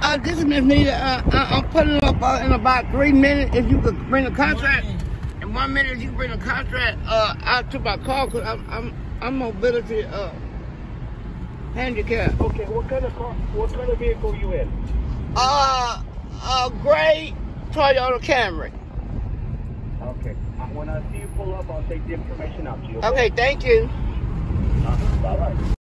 This is Miss Nita. I'm putting up in about 3 minutes. If you could bring the contract, in 1 minute, if you can bring the contract out to my car, cause I'm mobility handicapped. Okay, what kind of car? What kind of vehicle you in? A gray Toyota Camry. Okay. When I see you pull up, I'll take the information out to you. Okay, thank you. All right.